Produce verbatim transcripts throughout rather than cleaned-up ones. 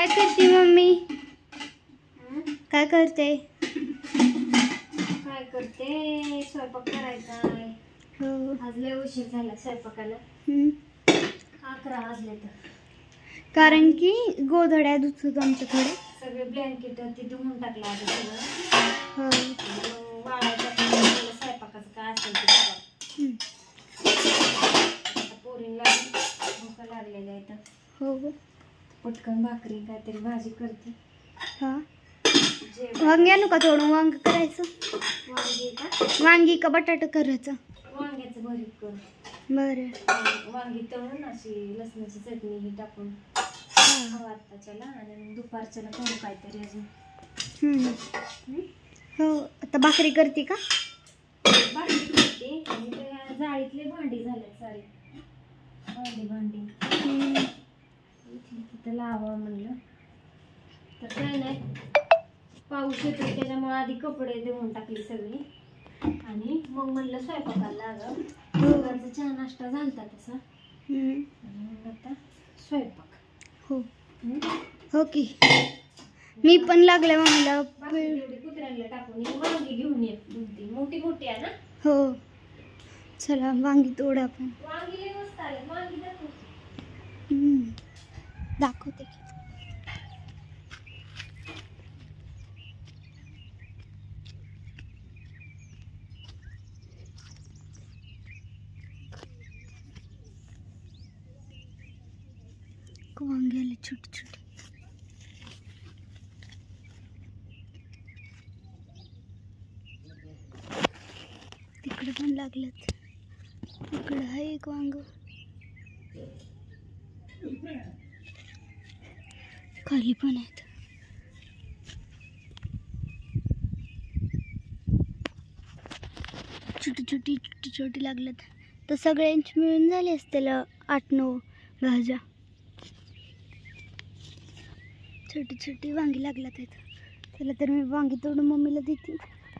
काय करते मम्मी? काय करते? काय करते? स्वयंपाक करायचा आहे. हो. आज लय उशीर झाला स्वयंपाकाला. अकरा वाजले तर. कारण की गोधड्या दुखत आमच्याकडे. सगळे ब्लँकेट ते धुवून टाकलं आधी सगळं. हो. मग वाळायचं स्वयंपाकाचं काय असेल ते बघा. आता पोरीला भूका लागलेल्या आहेत. हो. पटकन भाकरी काहीतरी भाजी करते. हा. वांगी आणू का थोडं? वांग करायचं. वांगी का? वांगी का बटाटा करायचं? वांग्याचं भरीत करू. बरं. वांगी तळून अशी लसणाची चटणी ही टाकून आत्ताच्याला आणि दुपारच्याला करू काहीतरी अजून. हो. आता भाकरी करते का? भाकरी करते आणि ते जाळीतले भांडी झाले सारे. भांडी भांडी तिथं लावा म्हणलं. तर काय नाही, पाऊस येतो त्याच्यामुळे आधी कपडे धुवून टाकली सगळी आणि मग म्हणलं स्वयंपाकाला लागावं. दोघांचा चहा नाश्ता झालता तसा. मग आता स्वयंपाक. हो. हो की मी पण लागले मम्मीला. कुत्र्यांना टाकून वांगी घेऊन येत. मोठी मोठी आहे ना. हो. चला वांगी तोड आपण. वांगी लय मस्त आले. वांगी दाखव. दाखवते. वांगी आले छोटी छोटी. तिकडे पण लागलेत. इकडे आहे एक वांग. खाली पण आहेत. छोटी छोटी छोटी छोटी लागलेत. तर सगळ्यांची मिळून झाली असतील आठ नऊ भाज्या. छोटी छोटी वांगी लागल्यात आहेत. चला तर मी वांगी तोडून मम्मीला देते.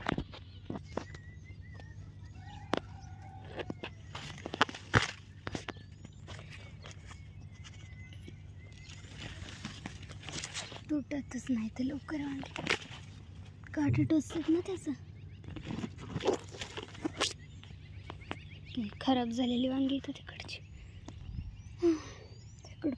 तुटतच नाही तर लवकर वांगी. काटे टोचतात ना त्याचं. खराब झालेली वांगी येतात तिकडची. तिकडं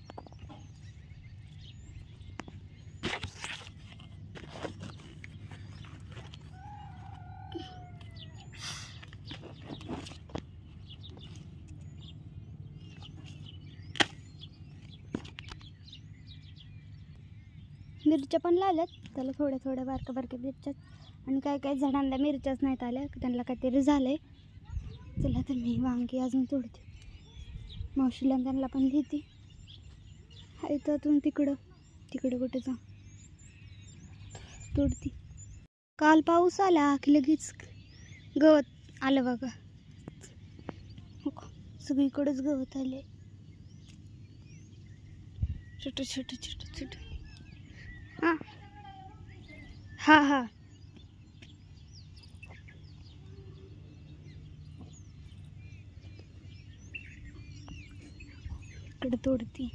मिरच्या पण लावल्यात. त्याला थोड्या थोड्या बारक्या बारक्या मिरच्या. आणि काय काय झाडांना मिरच्याच नाहीत आल्या. त्यांना काहीतरी झालंय. चला तर मी वांगी अजून तोडते. मावशीला त्यांना पण देते. हाय त्यातून तिकडं तिकडं कुठे जा तोडती. काल पाऊस आला की लगेच गवत आलं बघा. सगळीकडेच गवत आले. छोटं छोटं छोटं छोटं. हां हां हां. इकडे तोडती.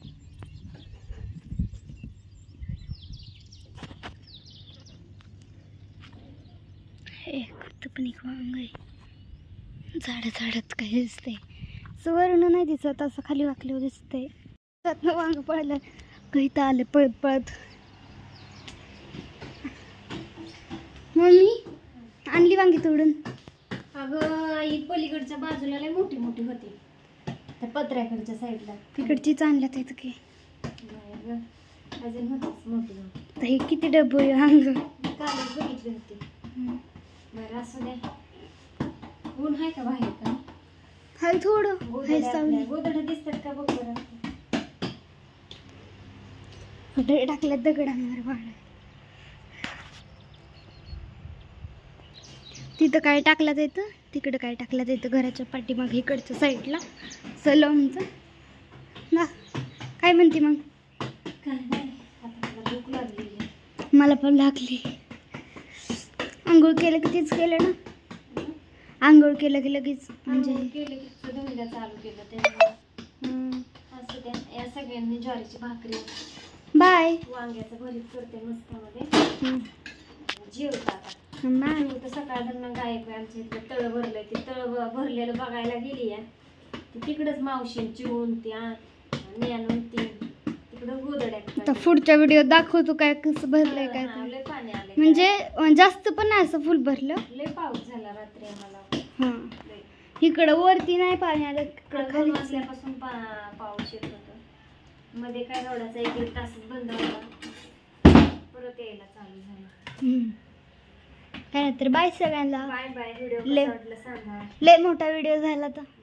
एक पण एक वांग आहे. झाड झाडात काही दिसतंय. वरून नाही दिसत, असं खाली वाकल्यावर दिसतंय. त्यातनं वांग पडलं गहित आले पळत पळत. मम्मी आणली वांगी तोडून. अगं आई पलीकडच्या बाजूला लय मोठी मोठी होती. त्या पत्र्याकडच्या साईडला तिकडचीच आणल्यात आहेत की. अजून होतीच मोठी मोठी. तर हे किती डब्बू आहे वांग. कालच बघितली होती. बरं असू द्या. ऊन आहे का बाहेर का? हाय थोडं. गोदड्या दिसतात का बघ बरं. टाकल्यात दगडांवर वाळ. तिथं काय टाकलं जायचं, तिकडं काय टाकलं जायचं. घराच्या पाठीमागे इकडच्या साईडला सलमचं ना. काय म्हणते मग? काय नाही, आता मला भूक लागली. मला पण लागली. आंघोळ केलं की तीच केलं ना. आंघोळ केलं की लगेच म्हणजे केलं की धुंडा चालू केलं त्यामुळे. असं द्या. या सगळ्यांनी ज्वारीची भाकरी बाय. वांग्याचं भरीत करते मस्त मध्ये. जेवता आता बाय. तर सकाळ दरम्यान गायक आमच्या इथलं तळ भरलंय. ते तळ भरलेलं बघायला गेली आहे तिकडच मावशी चिवून ती आणून ती तिकडं गोदड्या. आता पुढच्या व्हिडिओ दाखवतो काय कसं भरलंय काय ते. लय पाणी आले म्हणजे जास्त पण नाही असं फुल भरलं. लय पाऊस झाला रात्री आम्हाला. हा इकडं वरती नाही पाणी आलं. इकडं खाली वाजल्यापासून पाऊस येत होता. मध्ये काय एवढाचा एक एक तासच बंद होता परत यायला चालू झाला. काय तर बाय सगळ्यांना. Bye bye. व्हिडिओ लय कसा वाटला सांगा. लय मोठा व्हिडिओ झाला तर